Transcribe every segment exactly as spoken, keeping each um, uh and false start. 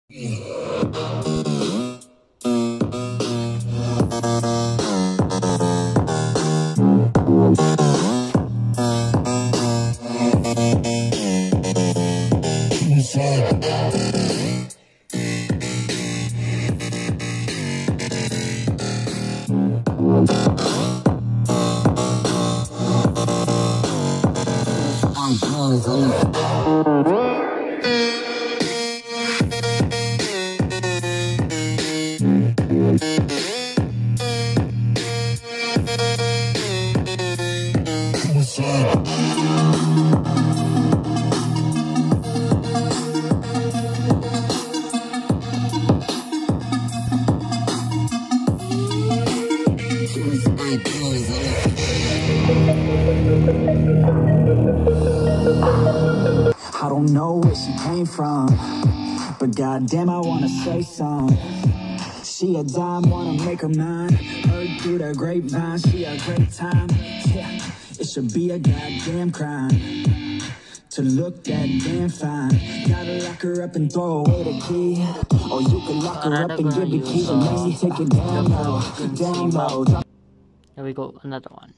I don't know where she came from, but goddamn, I wanna say some. She a dime, wanna make her mine. Heard through the grapevine, she a great time. Yeah, it should be a goddamn crime to look that damn fine. Gotta lock her up and throw away the key, or you can lock her up and give the key to me. Take it down low, down low. Here we go, another one.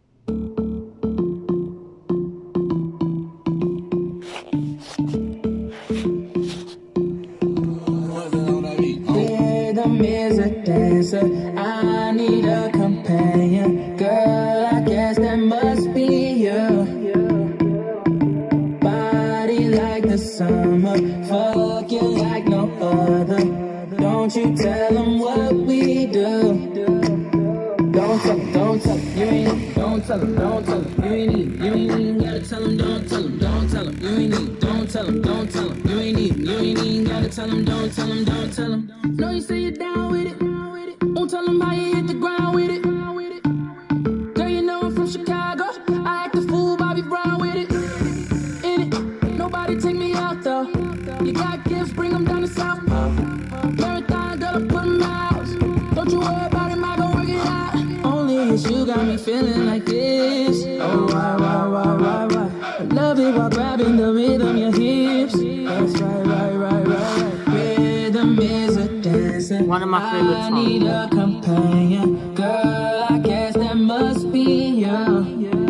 Rhythm is a dancer, I need a companion. Girl, I guess that must be you. Body like the summer, fucking like no other. Don't you tell them what we do. Don't tell them, don't tell them, you ain't, don't tell them, don't tell them, you ain't even, you ain't even gotta tell them, don't tell them, don't tell them, you ain't even, don't tell them, don't tell them, you ain't even, you ain't even gotta tell them, don't tell them, don't tell them. Know you say you're down with it, won't tell them how you hit the ground with it. Girl, you know I'm from Chicago, I act a fool, Bobby Brown with it. In it, nobody take me out though. You got gifts, bring them down to South. Marathon, girl, I put them out. Don't you worry about him, I gon' work it out. Only it's you got me feeling like this. Oh, why, why, why, why, why? I love it while grabbing the rhythm, your hips. That's right, right, right, right, right. Rhythm is a dancer. One of my favorite songs. I need a companion. Girl, I guess that must be you.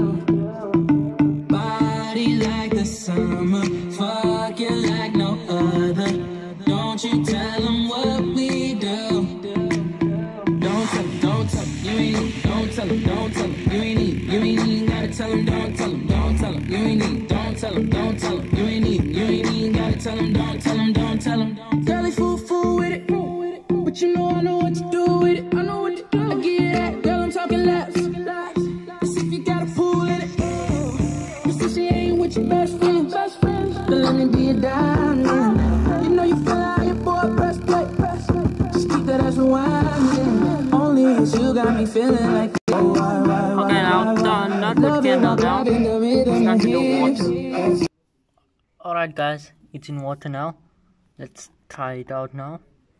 Body like the summer, fucking like no other. Don't you tell them what we do. Don't tell them, don't tell them, you ain't, don't tell them, don't tell them, you ain't even, you ain't even gotta tell them, don't tell them, don't tell them, you ain't even, don't tell them, don't tell them, you ain't even, you ain't even gotta tell them, don't tell them, don't tell them. Girl, they fool, fool with it, but you know I know what to do with it, I know what to do. I get it that, girl, I'm talking laps. Let's see if you got a pool in it. You say she ain't with your best friend, best friend. Then let me be a diamond. You know you feel out your boy, press play. Just keep that ass rewinding. Only it's you got me feeling like. Oh, why, why, why, Okay, now done. Not with candle now. It's time to do water. Alright guys, it's in water now. Let's try it out now.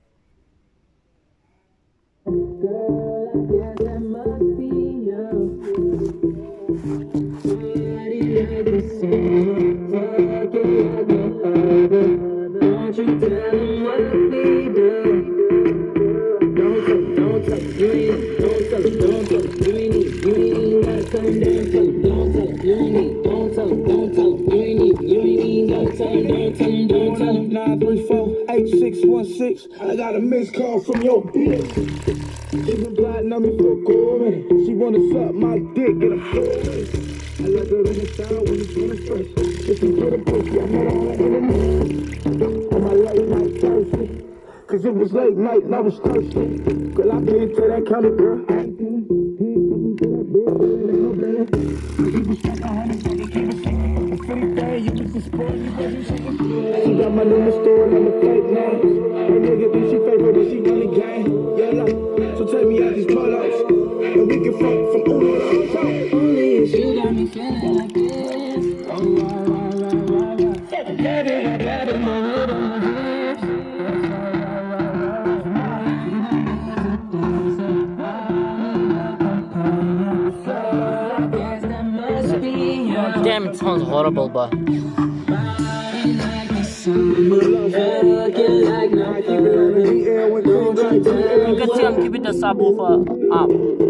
Don't you tell them what we do. Don't tell them, don't tell them, you ain't, don't tell them, don't tell them, you ain't, you ain't gotta tell them, don't tell them, don't tell them, you ain't, don't tell them, don't tell them, you ain't, you ain't gotta tell them, don't tell them, don't tell them. nine three four eight six one six. I got a missed call from your bitch. She been plotting on me for a cool minute. She wanna suck my dick, get a full minute. I love her in the style when it's feeling fresh. If you get a pussy, I met her on the internet. On my late night thirsty, cause it was late night and I was thirsty. Girl, I been to that kind of girl. I ain't feeling good. He ain't put me to that bed, there ain't no better. He was stuck a hundred, so he keep it secret. But for the day, you was the sport, you wasn't shaking. She got my name in store and the fake names. Her nigga think she favorite, but she really gang. Yeah, like, so take me out these pull-ups, and we can fuck from Uno to Hotel. Only it's you got me feeling like this. Oh, why, why, why, why, why? Baby, my baby, my head on my hips. Damn, it sounds horrible, but. Fucking like no the subwoofer up.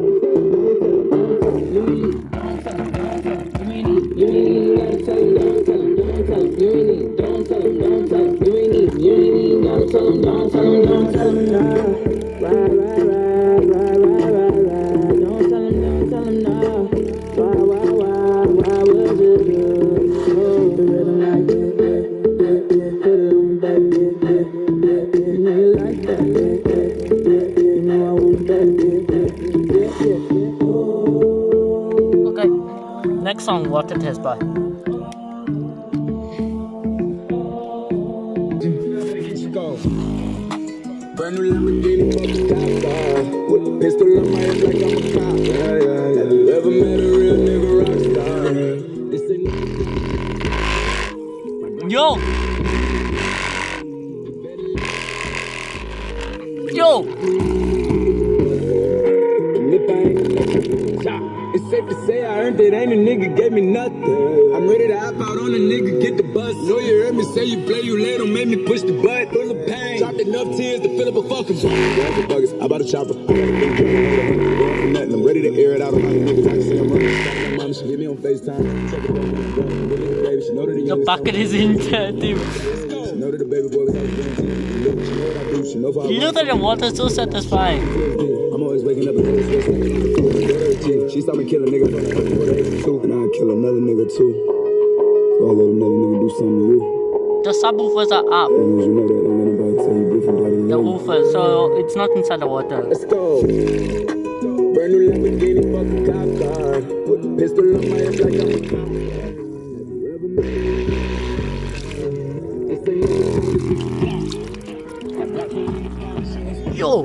Okay, next song, Water Test by. Brand new Lamborghini, fucking top star. With a pistol on my hip like I'm a cop. Yeah, yeah, yeah. Have you ever met a real nigga rock star? This ain't Yo! Yo! It's safe to say I earned it, ain't a nigga gave me nothing. I'm ready to hop out on a nigga, get the bus. Know you heard me say you play, you late, don't make me push the butt. Full of pain, dropped enough tears to fill up a fucking buggers. I bought a chopper, I got a big gun, nothing. I'm ready to air it out on my niggas. I can see I'm running. My mom, she hit me on FaceTime. Check it out, baby, she know that the The youngest. bucket is in there, dude. She know that the baby boy was out there. She know what I do, she know if I You know that the water is so satisfying. I'm always waking up and she saw me kill a nigga from two, and I'll kill another nigga too. So I'll let another nigga do something to you. The subwoofers are up. And as you know that, I'm gonna about to tell you different about The woofer, so it's not inside the water. Let's go. Brand new Lamborghini, fucking cop car. Put the pistol on my hip like I'm a cop. Yo!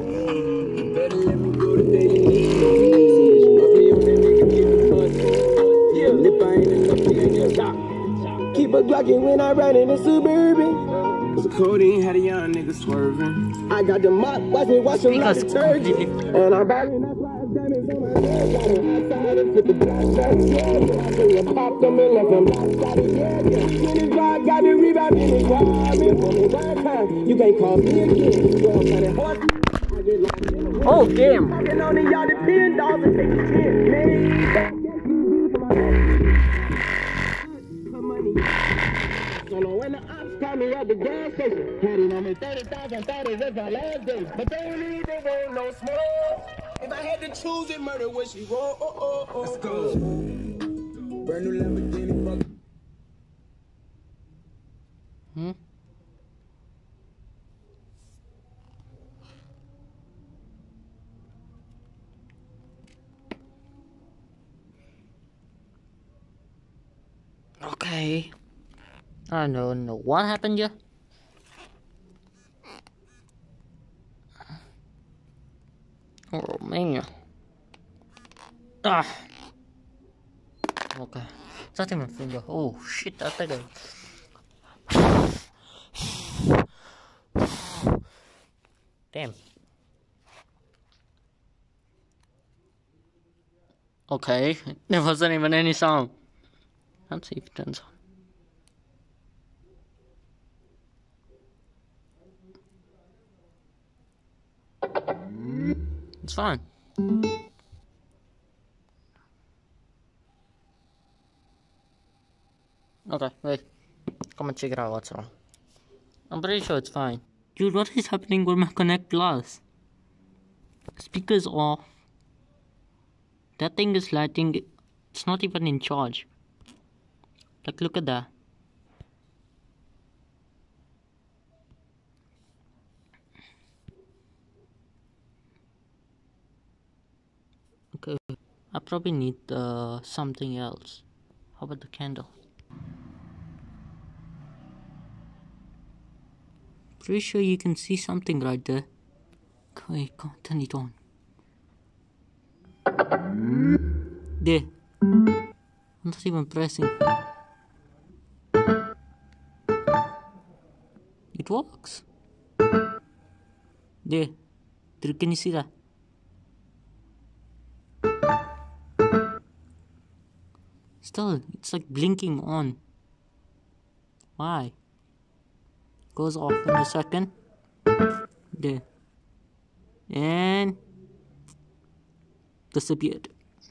Keep a Glockin' when I ride in the Suburban. The codeine had a young nigga swerving. I got the mop, watch me wash him like Because detergent. completely. And I'm ballin', that's why it's diamonds on my head. Got him outside and put the black back, yeah. So you popped them and left them lopsided, yeah, yeah. When his ride got me rebound in his ride, I've been for me one time. You can't call me again. Well, kinda hard. I get lost in the Oh, damn. Walking on the yard, the pin dogs and take the shit, man. When the ops caught me at the gas station, had it on me thirty thousand, thought it was my last day. But they ain't even want no smoke. If I had to choose it, murder would she roll? Oh, oh, oh. Let's go. Brand new Lamborghini, fuck. Hmm? Okay. I don't know what happened here. Oh man. Ah. Okay. It's not my finger. Oh shit, I think I. Damn. Okay. There wasn't even any sound. Let's see if it turns on. It's fine. Okay, wait. Come and check it out what's wrong. I'm pretty sure it's fine. Dude, what is happening with my Connect Plus? Speakers off. That thing is lighting. It's not even in charge. Like, look at that. Okay, I probably need uh, something else. How about the candle? Pretty sure you can see something right there. Okay, come on, turn it on. There. I'm not even pressing. It works. There. Can you see that? Still, it's like blinking on. Why? Goes off in a second. There. And disappeared.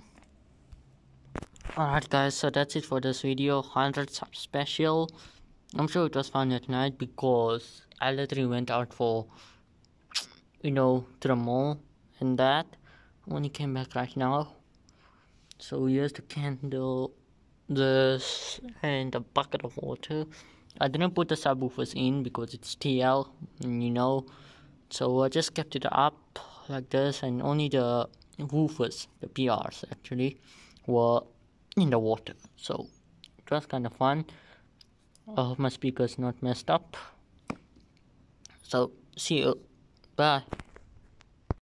Alright guys, so that's it for this video. one hundred sub special. I'm sure it was fun at night because I literally went out for, you know, to the mall and that. I only came back right now. So here's the candle, this, and a bucket of water. I didn't put the subwoofers in because it's T L, you know. So I just kept it up like this, and only the woofers, the P Rs actually, were in the water. So it was kind of fun. I hope my speaker's not messed up. So see you. Bye.